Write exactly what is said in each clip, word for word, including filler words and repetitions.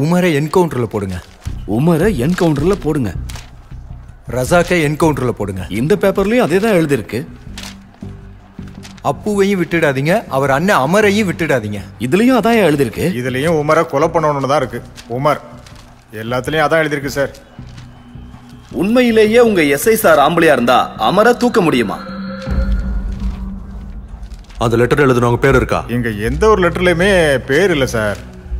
உமரை என்கவுண்டர்ல போடுங்க. உமரை என்கவுண்டர்ல போடுங்க. ரசாக்கை என்கவுண்டர்ல போடுங்க. இந்த பேப்பர்லயும் அதே தான் எழுதிருக்கு. அப்புவையும் விட்டுடாதீங்க, அவர் அண்ணன் அமரையும் விட்டுடாதீங்க. இதுலயும் அதான் எழுதிருக்கு. இதுலயும் உமரை கொலை பண்ணணும்னு தான் இருக்கு. உமர் எல்லாத்துலயும் அதான் எழுதிருக்கு சார். உண்மையிலேயே உங்க எஸ்ஐ சார் ஆம்பளையா இருந்தா அமரை தூக்க முடியுமா? அந்த லெட்டர் எழுதுனவங்க பேர் இருக்கா? இங்க எந்த ஒரு லெட்டர்லயுமே பேர் இல்ல சார்.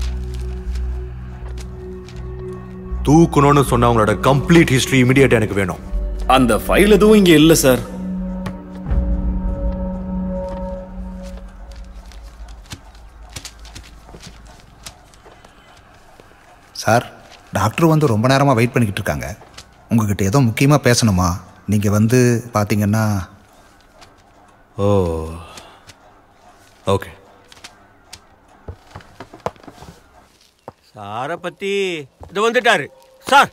தூக்கணும்னு சொன்னவங்களோட கம்ப்ளீட் ஹிஸ்டரி இமிடியேட் எனக்கு வேணும். அந்த ஃபைல் எதுவும் இங்க இல்ல சார். சார், டாக்டர் வந்து ரொம்ப நேரமாக வெயிட் பண்ணிக்கிட்டு இருக்காங்க. உங்ககிட்ட ஏதோ முக்கியமாக பேசணுமா? நீங்கள் வந்து பார்த்தீங்கன்னா. Oh okay. சாரை பத்தி இது வந்துட்டாரு சார்.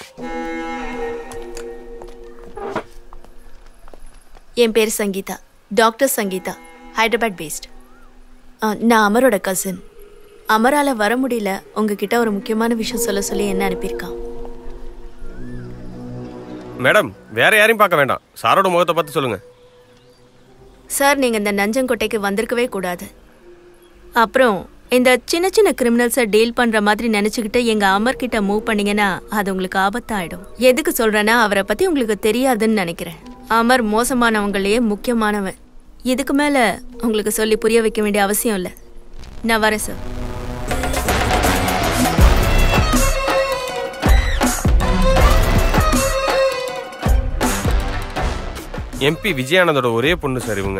என் பேர் சங்கீதா, டாக்டர் சங்கீதா, ஹைதராபாத் பேஸ்ட். நான் அமரோட கசின். அமரால வர முடியல, உங்ககிட்ட ஒரு முக்கியமான விஷயம் சொல்ல சொல்லி என்ன அனுப்பியிருக்கான். மேடம், வேற யாரையும் பார்க்க வேண்டாம், சாரோட முகத்தை பார்த்து சொல்லுங்க. சார், நீங்க இந்த நஞ்சங்கோட்டைக்கு வந்திருக்கவே கூடாது. அப்புறம் இந்த சின்ன சின்ன கிரிமினல்ஸை டீல் பண்ற மாதிரி நினைச்சுக்கிட்டு எங்க அமர் கிட்ட மூவ் பண்ணீங்கன்னா அது உங்களுக்கு ஆபத்தாயிடும். எதுக்கு சொல்றேன்னா, அவரை பத்தி உங்களுக்கு தெரியாதுன்னு நினைக்கிறேன். அமர் மோசமானவங்களையே முக்கியமானவன். இதுக்கு மேல உங்களுக்கு சொல்லி புரிய வைக்க வேண்டிய அவசியம் இல்லை. நான் வரேன் சார். எம்பி விஜயானந்தோட ஒரே பொண்ணு சார் இவங்க.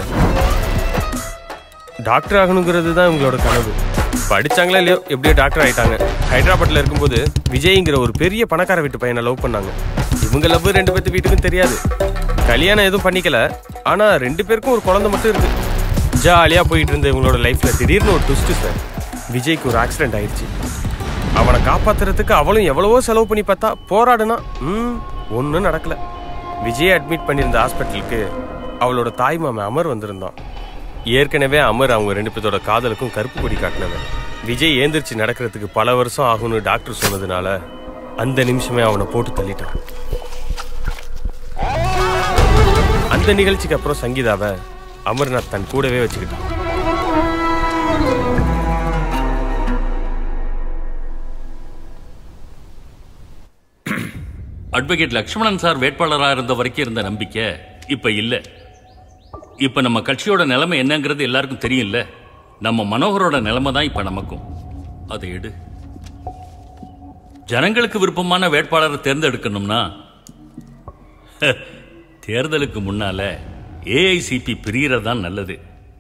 டாக்டர் ஆகணுங்கிறது தான் இவங்களோட கனவு. படிச்சாங்களா இல்லையோ, எப்படியோ டாக்டர் ஆயிட்டாங்க. ஹைதராபாத்ல இருக்கும்போது விஜய்ங்கிற ஒரு பெரிய பணக்கார வீட்டு பையனை லவ் பண்ணாங்க. இவங்க லவ் ரெண்டு பேர்த்து வீட்டுக்கும் தெரியாது. கல்யாணம் எதுவும் பண்ணிக்கல, ஆனா ரெண்டு பேருக்கும் ஒரு குழந்தை மட்டும் இருக்கு. ஜாலியா போயிட்டு இருந்த இவங்களோட லைஃப்ல திடீர்னு ஒரு ட்விஸ்ட் சார். விஜய்க்கு ஒரு ஆக்சிடென்ட் ஆயிடுச்சு. அவனை காப்பாத்துறதுக்கு அவளும் எவ்வளவோ செலவு பண்ணி பார்த்தா, போராடுனா ம் ஒன்றும் நடக்கல. விஜய் அட்மிட் பண்ணியிருந்த ஹாஸ்பிட்டலுக்கு அவளோட தாய் மாமன் அமர் வந்திருந்தான். ஏற்கனவே அமர் அவங்க ரெண்டு பேர்த்தோட காதலுக்கும் கருப்பு கொடி காட்டினவன். விஜய் ஏந்திரிச்சு நடக்கிறதுக்கு பல வருஷம் ஆகும்னு டாக்டர் சொன்னதுனால அந்த நிமிஷமே அவனை போட்டு தள்ளிட்டான். அந்த நிகழ்ச்சிக்கு அப்புறம் சங்கீதாவை அமர்நாத் தன் கூடவே வச்சுக்கிட்டான். அட்வொகேட் லக்ஷ்மணன் சார் வேட்பாளராக இருந்த வரைக்கும் இருந்த நம்பிக்கை இப்ப இல்லை. இப்ப நம்ம கட்சியோட நிலைமை என்னங்கிறது எல்லாருக்கும் தெரியும்ல. நம்ம மனோகரோட நிலைமை தான் இப்ப நமக்கும். அதை எடு. ஜனங்களுக்கு விருப்பமான வேட்பாளரை தேர்ந்தெடுக்கணும்னா தேர்தலுக்கு முன்னால ஏஐசிபி பிரியறதான் நல்லது.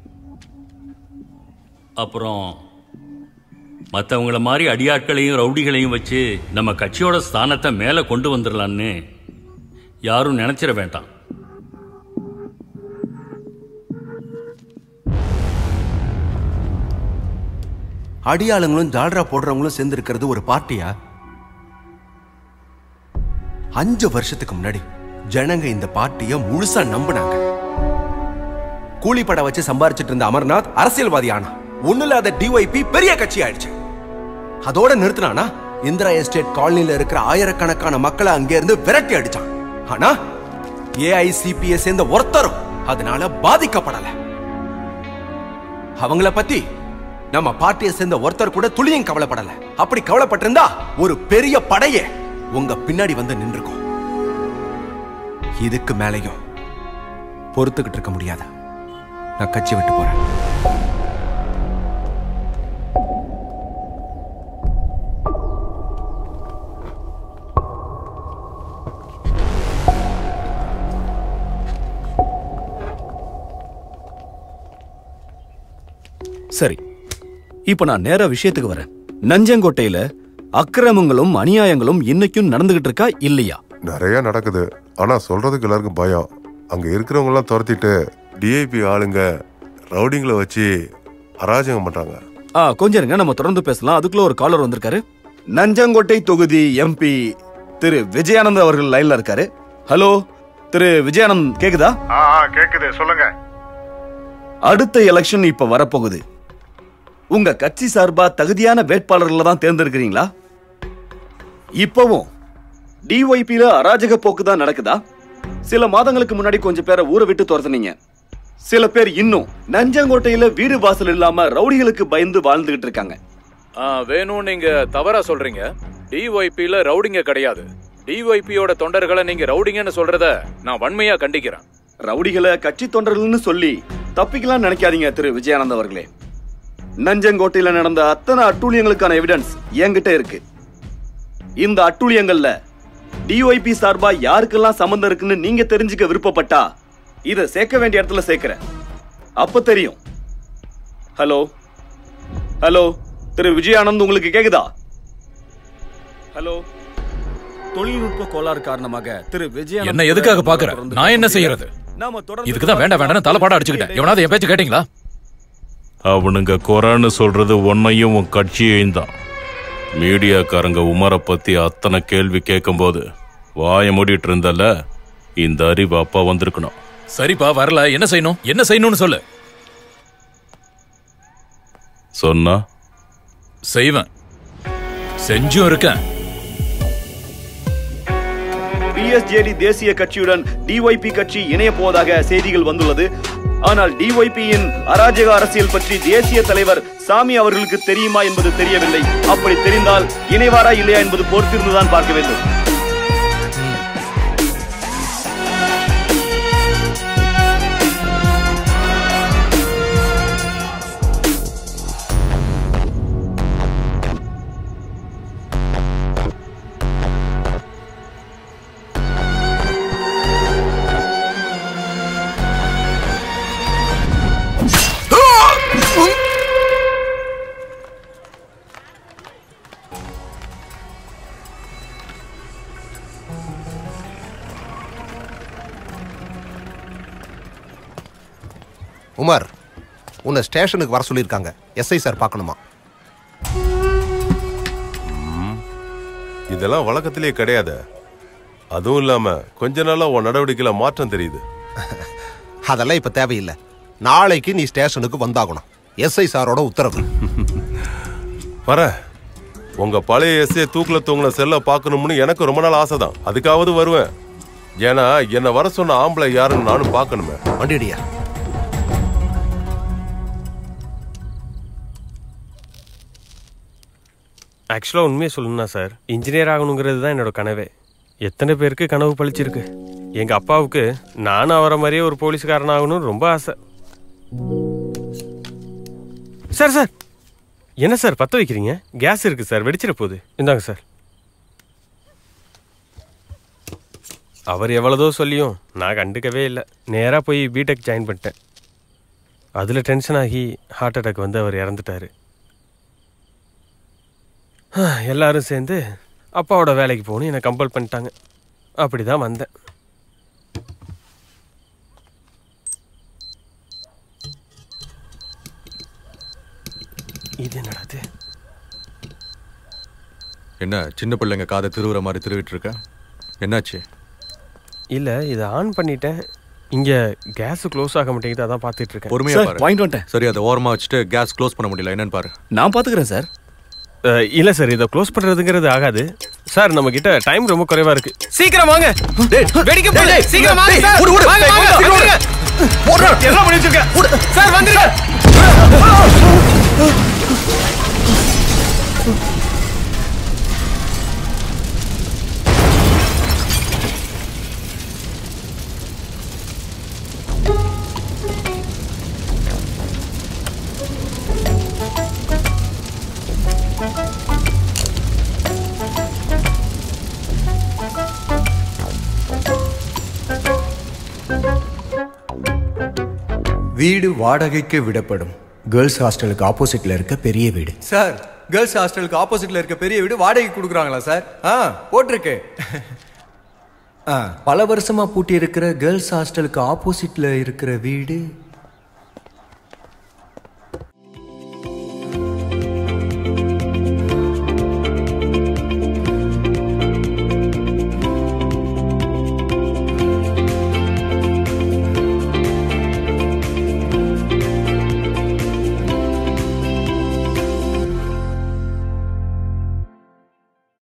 அப்புறம் மற்றவங்கள மாதிரி அடியாட்களையும் ரவுடிகளையும் வச்சு நம்ம கட்சியோட ஸ்தானத்தை மேலே கொண்டு வந்துடலான்னு யாரும் நினைச்சிட வேண்டாம். அடியாளுங்களும் ஜால்ரா போடுறவங்களும் சேர்ந்து இருக்கிறது ஒரு பார்ட்டியா? அஞ்சு வருஷத்துக்கு முன்னாடி ஜனங்க இந்த பார்ட்டிய முழுசா நம்பினாங்க. கூலிப்பட வச்சு சம்பாரிச்சிட்டு இருந்த அமர்நாத் அரசியல்வாதி ஆனா. ஒண்ணு இல்லாத டிஒய்பி பெரிய கட்சி ஆயிடுச்சு. அதோட நிறுத்தினானா இந்திரா எஸ்டேட் காலனில இருக்கிற ஆயிரக்கணக்கான மக்களை அங்கே இருந்து விரட்டி அடிச்சான். ஆனா ஏஐசிபியை சேர்ந்த ஒருத்தரும் அதனால பாதிக்கப்படல. அவங்கள பத்தி நம்ம பார்ட்டியை சேர்ந்த ஒருத்தர் கூட துளியும் கவலைப்படல. அப்படி கவலைப்பட்டிருந்தா ஒரு பெரிய படையே உங்க பின்னாடி வந்து நின்றுக்கும். இதுக்கு மேலையும் பொறுத்துக்கிட்டு இருக்க முடியாத. நான் கட்சி விட்டு போறேன். சரி, இப்ப நான் நேரா விஷயத்துக்கு வரேன். நஞ்சங்கோட்டையில அக்கிரமங்களும் அநியாயங்களும் இன்னைக்கும் நடந்துகிட்டு இருக்கா இல்லையா? நிறைய நடக்குது. ஆனா சொல்றதுக்கு எல்லாருக்கும் பயம். அங்க இருக்கிறவங்க எல்லாம் துரத்திட்டு டிஐபி ஆளுங்க ரவுடிங்களை வச்சு அராஜகம் பண்றாங்க. ஆ கொஞ்சம் இருங்க, நம்ம தொடர்ந்து பேசலாம். அதுக்குள்ள ஒரு காலர் வந்திருக்காரு. நஞ்சங்கோட்டை தொகுதி எம்பி திரு விஜயானந்த் அவர்கள் லைன்ல இருக்காரு. ஹலோ திரு விஜயானந்த், கேக்குதா? கேக்குது, சொல்லுங்க. அடுத்த எலெக்ஷன் இப்ப வரப்போகுது. உங்க கட்சி சார்பா தகுதியான வேட்பாளர்களை தான் தேர்ந்தெடுக்கிறீங்களா? இப்பவும் டிஒய்பில அராஜக போக்கு தான் நடக்குதா? சில மாதங்களுக்கு முன்னாடி கொஞ்சம் பேரை ஊரை விட்டு துரத்துனீங்க. சில பேர் இன்னும் நஞ்சங்கோட்டையில வீடு வாசல் இல்லாம ரவுடிகளுக்கு பயந்து வாழ்ந்துகிட்டு இருக்காங்க. வேணும், நீங்க தவறா சொல்றீங்க. டிஒய்பில ரவுடிங்க கிடையாது. டிஒய்பியோட தொண்டர்களை நீங்க ரவுடிங்கன்னு சொல்றத நான் வன்மையா கண்டிக்கிறேன். ரவுடிகளை கட்சி தொண்டர்கள்னு சொல்லி தப்பிக்கலாம் நினைக்காதீங்க திரு விஜயானந்த் அவர்களே. நஞ்சங்கோட்டையில நடந்த அத்தனை அட்டூழியங்களுக்கான எவிடன்ஸ் என்கிட்ட இருக்கு. இந்த அட்டூழியங்கள்ல டிஒய்பி சார்பா யாருக்கெல்லாம் சம்பந்தம் இருக்குன்னு நீங்க தெரிஞ்சுக்க விருப்பப்பட்டா இத சேர்க்க வேண்டிய இடத்துல சேர்க்கிறேன். அப்ப தெரியும். ஹலோ ஹலோ திரு விஜயானந்த், உங்களுக்கு கேக்குதா? ஹலோ. தொழில்நுட்ப கோளாறு காரணமாக திரு விஜயானந்த் என்ன எதுக்காக பாக்குற? நான் என்ன செய்யறது? இதுக்குதான் வேண்டாம் வேண்டாம் தலைப்பாட அடிச்சுக்கிட்டேன். எவனாவது என் பேச்சு கேட்டீங்களா? அவனுங்க குறான்னு சொல்றது உன்னையும் உன் கட்சியையும் தான். மீடியாக்காரங்க உமரை பத்தி அத்தனை கேள்வி கேட்கும் போது வாய மூடிட்டு இருந்தல, இந்த அறிவு அப்பா வந்திருக்கணும். சரிப்பா, வரல. என்ன செய்யணும்? என்ன செய்யணும்னு சொல்லு. சொன்னா செய்வேன். செஞ்சும் இருக்கேன். பிஎஸ்ஜேடி தேசிய கட்சியுடன் டிஒய்பி கட்சி இணைய போவதாக செய்திகள் வந்துள்ளது. ஆனால் டிஒய்பியின் அராஜக அரசியல் பற்றி தேசிய தலைவர் சாமி அவர்களுக்கு தெரியுமா என்பது தெரியவில்லை. அப்படி தெரிந்தால் இணைவாரா இல்லையா என்பது பொறுத்திருந்துதான் பார்க்க வேண்டும். உமர், உன்னை ஸ்டேஷனுக்கு வர சொல்லியிருக்காங்க. எஸ்ஐ சார் பார்க்கணுமா? இதெல்லாம் வழக்கத்திலேயே கிடையாது. அதுவும் இல்லாம கொஞ்ச நாளா உன் நடவடிக்கையில மாற்றம் தெரியுது. அதெல்லாம் இப்ப தேவையில்லை. நாளைக்கு நீ ஸ்டேஷனுக்கு வந்தாகணும். எஸ்ஐ சாரோட உத்தரவு. வர உங்க பழைய எஸ்ஐ தூக்குல தூங்குன செல்ல பார்க்கணும்னு எனக்கு ரொம்ப நாள் ஆசைதான். அதுக்காவது வருவேன். ஏன்னா என்ன வர சொன்ன ஆம்பளை யாருன்னு நானும் பார்க்கணுமே. வண்டிடியா. ஆக்சுவலாக உண்மையை சொல்லணும்னா சார், இன்ஜினியர் ஆகணுங்கிறது தான் என்னோட கனவே. எத்தனை பேருக்கு கனவு பழிச்சிருக்கு. எங்கள் அப்பாவுக்கு நானும் அவரை மாதிரியே ஒரு போலீஸ்காரன் ஆகணும்னு ரொம்ப ஆசை. சார் சார் என்ன சார் பற்ற வைக்கிறீங்க? கேஸ் இருக்குது சார், வெடிச்சிட போகுது. இந்தாங்க சார். அவர் எவ்வளோதோ சொல்லியும் நான் கண்டுக்கவே இல்லை. நேராக போய் பிடெக் ஜாயின் பண்ணிட்டேன். அதில் டென்ஷன் ஆகி ஹார்ட் அட்டாக் வந்து அவர் இறந்துட்டார். எல்லாரும் சேர்ந்து அப்பாவோட வேலைக்கு போகணும் என்னை கம்பல் பண்ணிட்டாங்க. அப்படி தான் வந்தேன். இது என்னடாது? என்ன சின்ன பிள்ளைங்க காதை திருவுற மாதிரி திருவிட்டு இருக்க? என்னாச்சு? இல்லை, இதை ஆன் பண்ணிட்டேன். இங்கே கேஸ் க்ளோஸ் ஆக மாட்டேங்குது, அதான் பார்த்துட்டு இருக்கேன். பொறுமையா பாரு. வாங்கிட்டு வந்துட்டேன். சரி, அதை ஓரமாக வச்சுட்டு கேஸ் க்ளோஸ் பண்ண முடியல என்னன்னு பாரு. நான் பார்த்துக்கிறேன் சார். இல்லை சார், இதை க்ளோஸ் பண்ணுறதுங்கிறது ஆகாது சார். நம்ம கிட்ட டைம் ரொம்ப குறைவா இருக்கு. சீக்கிரம் வாங்க. வெடிக்க போகுது. சீக்கிரம் வாங்க சார். வாங்க வாங்க. ஓடுறா. என்ன பண்ணி வச்சிருக்க? சார் வந்துருங்க. வீடு வாடகைக்கு விடப்படும். கேர்ள்ஸ் ஹாஸ்டலுக்கு ஆப்போசிட்ல இருக்க பெரிய வீடு. சார், கேர்ள்ஸ் ஹாஸ்டலுக்கு ஆப்போசிட்ல இருக்க பெரிய வீடு வாடகைக்கு கொடுக்குறாங்களா சார்? ஆ, போட்டிருக்கு. ஆ, பல வருஷமா பூட்டி இருக்கிற கேர்ள்ஸ் ஹாஸ்டலுக்கு ஆப்போசிட்ல இருக்கிற வீடு